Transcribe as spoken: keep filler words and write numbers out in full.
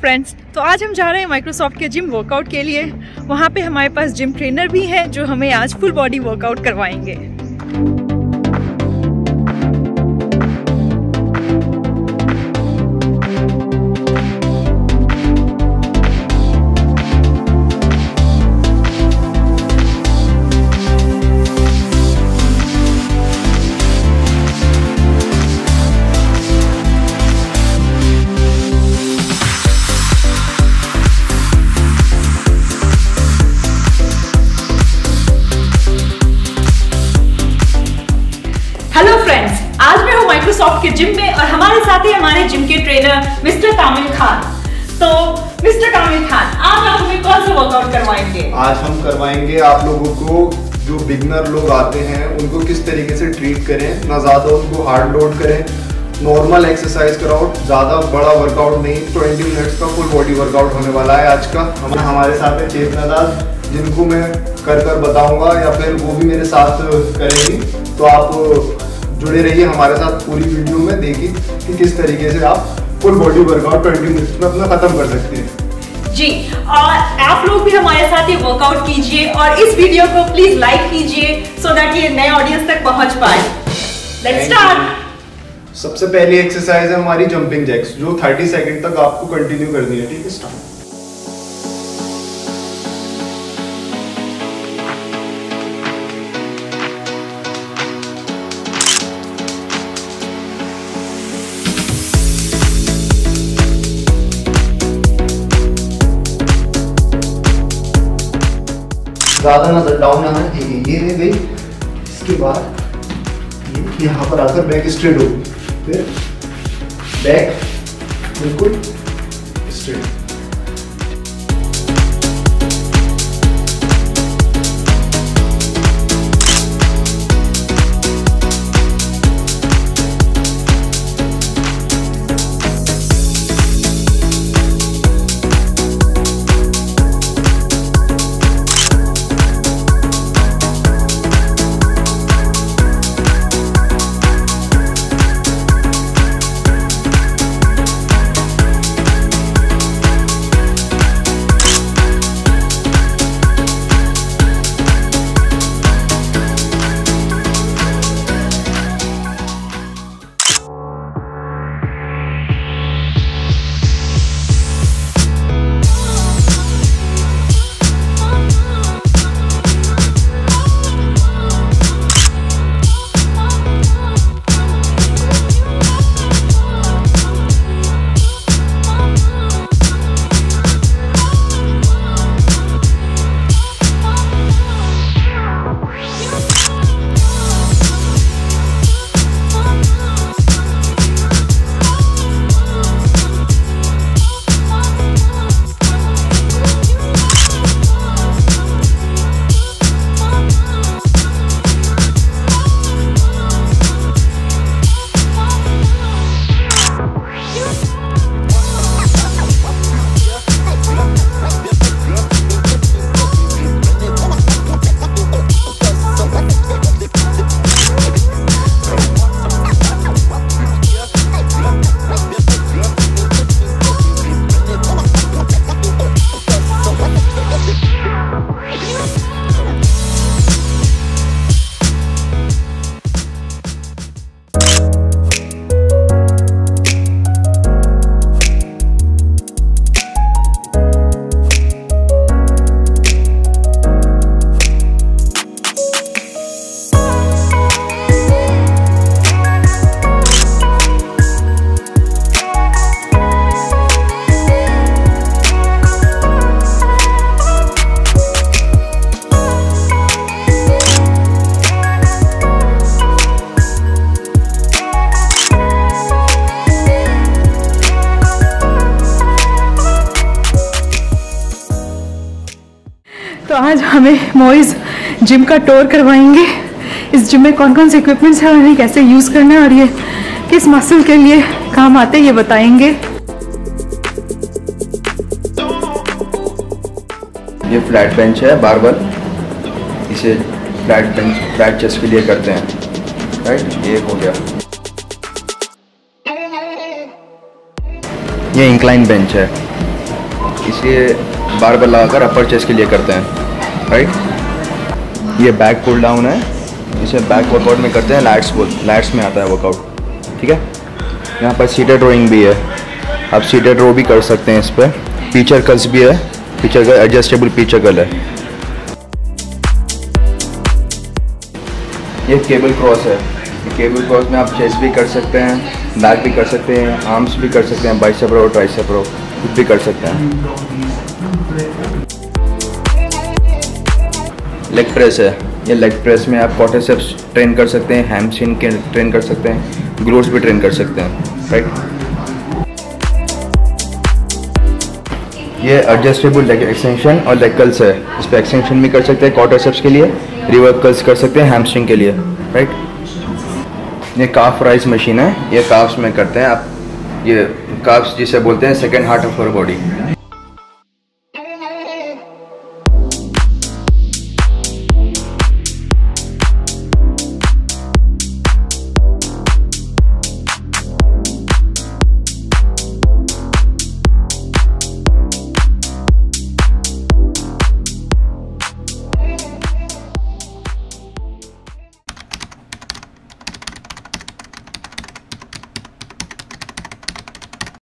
Friends, तो आज हम जा रहे हैं माइक्रोसॉफ्ट के जिम वर्कआउट के लिए। वहाँ पे हमारे पास जिम ट्रेनर भी हैं जो हमें आज फुल बॉडी वर्कआउट करवाएंगे। हेलो फ्रेंड्स, आज मैं हूँ माइक्रोसॉफ्ट के जिम में और हमारे साथ ही हमारे जिम के ट्रेनर मिस्टर कामिल खान। तो मिस्टर कामिल खान, आज आप हमें कौन सा वर्कआउट करवाएंगे? आज हम करवाएंगे आप लोगों को, जो बिगनर लोग आते हैं उनको किस तरीके से ट्रीट करें, ना ज़्यादा उनको हार्ड लोड करें, नॉर्मल एक्सरसाइज कराओ, ज़्यादा बड़ा वर्कआउट नहीं। ट्वेंटी मिनट्स का फुल बॉडी वर्कआउट होने वाला है आज का। हम हमारे साथ है चेतना दास, जिनको मैं कर कर बताऊंगा या फिर वो भी मेरे साथ करेंगी। तो आप जुड़े रहिए हमारे साथ पूरी वीडियो में, देखिए कि किस तरीके से आप full body workout twenty minutes में अपना खत्म कर सकते हैं। जी, और आप लोग भी हमारे साथ ये वर्कआउट कीजिए और इस वीडियो को प्लीज लाइक कीजिए सो दैट ये नए ऑडियंस तक पहुंच पाए। Let's start. सबसे पहली एक्सरसाइज है हमारी जंपिंग जैक्स, जो थर्टी सेकंड तक आपको कंटिन्यू करनी है। ठीक है, स्टार्ट। ज़्यादा ना डाउन ना है, ये है गई। इसके बाद ये यहाँ पर आकर बैक स्ट्रेट हो, फिर बैक बिल्कुल स्ट्रेट। तो आज हमें मोइज जिम का टूर करवाएंगे। इस जिम में कौन कौन से इक्विपमेंट्स हैं और इन्हें कैसे यूज़ करना है और ये किस मसल के लिए काम आते हैं ये बताएंगे। ये फ्लैट बेंच है, बारबल। इसे फ्लैट बेंच फ्लैट चेस्ट के लिए करते हैं, राइट। ये हो गया। ये इंक्लाइन बेंच है, इसलिए बारबल लगाकर अपर चेस्ट के लिए करते हैं, राइट। ये बैक पुल डाउन है, इसे बैक वर्कआउट में करते हैं, लैट्स बोल लैट्स में आता है वर्कआउट, ठीक है। यहाँ पर सीटेड रोइंग भी है, आप सीटेड रो भी कर सकते हैं। इस पर पीचर कर्ल्स भी है, preacher curl adjustable preacher curl है। ये केबल क्रॉस है, केबल क्रॉस में आप चेस्ट भी कर सकते हैं, बैक भी कर सकते हैं, आर्म्स भी कर सकते हैं, बाइसेप रो, ट्राइसेप रो कुछ भी कर सकते हैं। लेग प्रेस है, ये लेग प्रेस में आप क्वाड्रिसेप्स ट्रेन कर सकते हैं, हैमस्ट्रिंग के ट्रेन कर सकते हैं, ग्लूट्स भी ट्रेन कर सकते हैं, राइट। ये एडजस्टेबल लेग एक्सटेंशन और लेग कर्ल्स है, इस पर एक्सटेंशन भी कर सकते हैं क्वाड्रिसेप्स के लिए, रिवर्स कर्ल्स कर सकते हैं हैमस्ट्रिंग के लिए, राइट। ये काफ राइज मशीन है, ये काफ्स में करते हैं आप, ये काफ्स जिसे बोलते हैं second heart of our body.